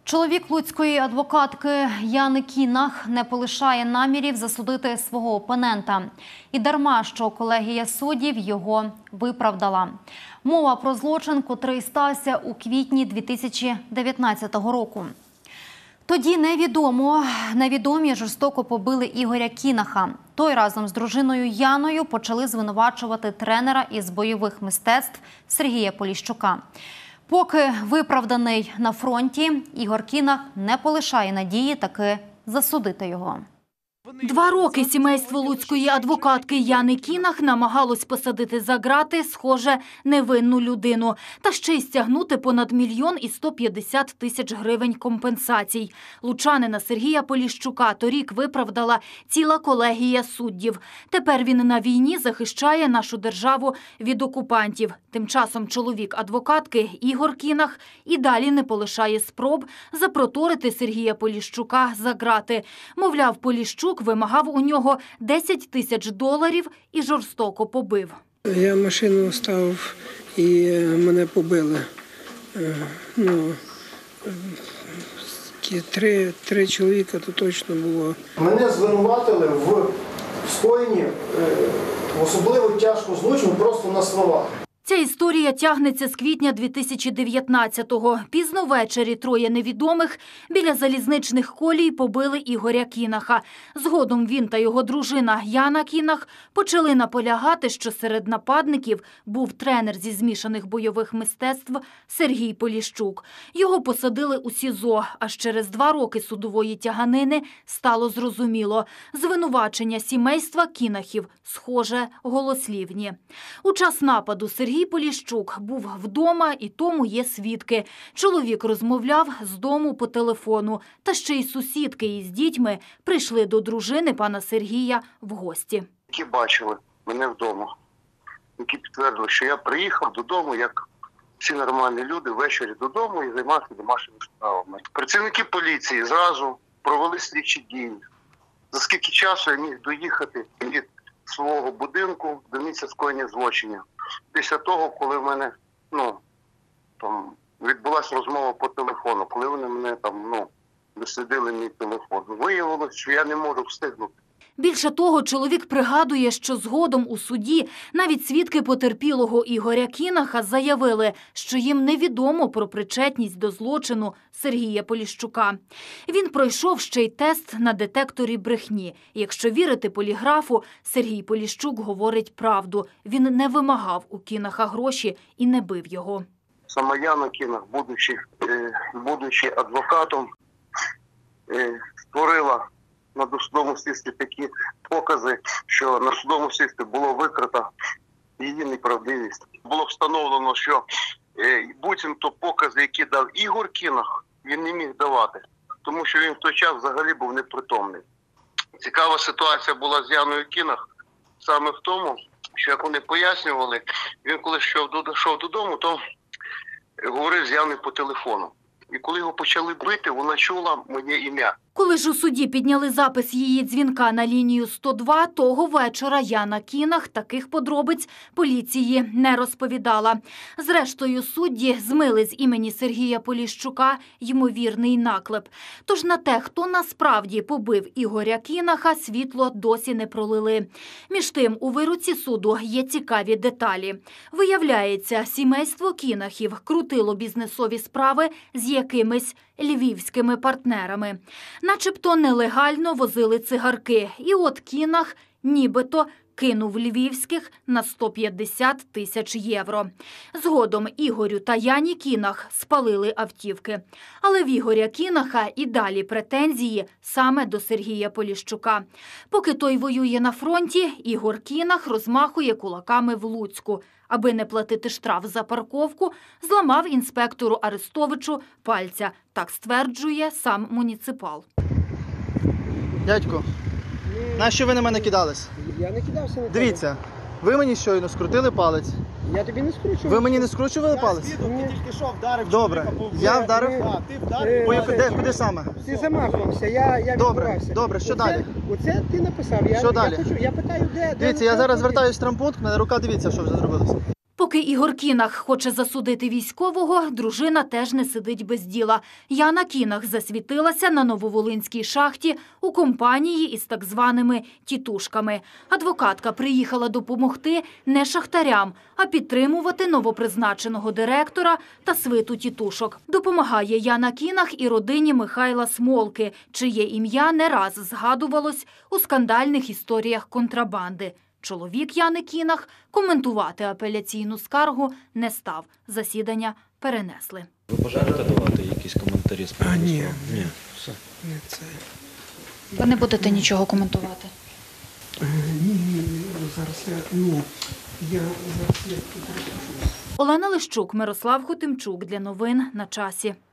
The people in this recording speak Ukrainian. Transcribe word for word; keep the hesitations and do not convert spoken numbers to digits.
Чоловік луцької адвокатки Яни Кінах не полишає намірів засудити свого опонента. І дарма, що колегія суддів його виправдала. Мова про злочин, котрий стався у квітні дві тисячі дев'ятнадцятого року. Тоді невідомо, невідомі жорстоко побили Ігоря Кінаха. Той разом з дружиною Яною почали звинувачувати тренера із бойових мистецтв Сергія Поліщука. Поки виправданий на фронті, Ігор Кінах не полишає надії таки засудити його. Два роки сімейство луцької адвокатки Яни Кінах намагалось посадити за ґрати, схоже, невинну людину. Та ще й стягнути понад мільйон і сто п'ятдесят тисяч гривень компенсацій. Лучанина Сергія Поліщука торік виправдала ціла колегія суддів. Тепер він на війні захищає нашу державу від окупантів. Тим часом чоловік адвокатки Ігор Кінах і далі не полишає спроб запроторити Сергія Поліщука за ґрати. Мовляв, Поліщук вимагав у нього десять тисяч доларів і жорстоко побив. Я машину ставив і мене побили. Ну, три, три чоловіка то точно було. Мене звинуватили в скоєнні особливо тяжкого злочину просто на словах. Ця історія тягнеться з квітня дві тисячі дев'ятнадцятого. Пізно ввечері троє невідомих біля залізничних колій побили Ігоря Кінаха. Згодом він та його дружина Яна Кінах почали наполягати, що серед нападників був тренер зі змішаних бойових мистецтв Сергій Поліщук. Його посадили у СІЗО, аж через два роки судової тяганини стало зрозуміло. Звинувачення сімейства Кінахів, схоже, голослівні. У час нападу Сергій Сергій Поліщук був вдома, і тому є свідки. Чоловік розмовляв з дому по телефону. Та ще й сусідки із дітьми прийшли до дружини пана Сергія в гості. Які бачили мене вдома, які підтвердили, що я приїхав додому, як всі нормальні люди, ввечері додому і займався домашніми справами. Працівники поліції зразу провели слідчі дії. За скільки часу я міг доїхати від свого будинку до місця скоєння злочинів. Після того, коли в мене ну, там, відбулася розмова по телефону, коли вони мене там, ну, дослідили мій телефон, виявилося, що я не можу встигнути. Більше того, чоловік пригадує, що згодом у суді навіть свідки потерпілого Ігоря Кінаха заявили, що їм невідомо про причетність до злочину Сергія Поліщука. Він пройшов ще й тест на детекторі брехні. Якщо вірити поліграфу, Сергій Поліщук говорить правду. Він не вимагав у Кінаха гроші і не бив його. Сама Яна Кінах, будучи, будучи адвокатом, створила на досудовому слідстві такі покази, що на судовому слідстві було викрито її неправдивість. Було встановлено, що буцімто покази, які дав Ігор Кінах, він не міг давати, тому що він в той час взагалі був непритомний. Цікава ситуація була з Яною Кінах саме в тому, що, як вони пояснювали, він коли йшов додому, то говорив з Яною по телефону. І коли його почали бити, вона чула моє ім'я. Коли ж у суді підняли запис її дзвінка на лінію сто два, того вечора Яна Кінах таких подробиць поліції не розповідала. Зрештою, судді змили з імені Сергія Поліщука ймовірний наклеп. Тож на те, хто насправді побив Ігоря Кінаха, світло досі не пролили. Між тим, у вироці суду є цікаві деталі. Виявляється, сімейство Кінахів крутило бізнесові справи з якимись львівськими партнерами. Начебто нелегально возили цигарки. І от Кінах нібито кинув львівських на сто п'ятдесят тисяч євро. Згодом Ігорю та Яні Кінах спалили автівки. Але в Ігоря Кінаха і далі претензії саме до Сергія Поліщука. Поки той воює на фронті, Ігор Кінах розмахує кулаками в Луцьку. Аби не платити штраф за парковку, зламав інспектору Арестовичу пальця. Так стверджує сам муніципал. Дядько, нащо ви на мене кидались? Я не кидався на тебе. Дивіться, ви мені щойно скрутили палець. Я тобі не скручував. Ви мені не скручували палець? Ти тільки що вдарив. Добре, я вдарив. А, ти вдарив. Поїхали, де, куди саме? Ти замахувався, я, я Добре, відбувався. добре, що оце, далі? Оце ти написав. Я, Що я далі? Хочу, я питаю, де... Дивіться, де я зараз написав? звертаюсь в травмпункт, мене рука, дивіться, що вже зробилося. Поки Ігор Кінах хоче засудити військового, дружина теж не сидить без діла. Яна Кінах засвітилася на Нововолинській шахті у компанії із так званими «тітушками». Адвокатка приїхала допомогти не шахтарям, а підтримувати новопризначеного директора та свиту тітушок. Допомагає Яна Кінах і родині Михайла Смолки, чиє ім'я не раз згадувалось у скандальних історіях контрабанди. Чоловік Яни Кінах коментувати апеляційну скаргу не став. Засідання перенесли. Ви бажаєте давати якісь коментарі з приводу А, ні. справи? Ні. Все. Не це. Ви не будете нічого коментувати? Е, Ні, ні, ні, зараз я, ні, я зараз я тут розкажу. Олена Лищук, Мирослав Хотимчук. Для новин на часі.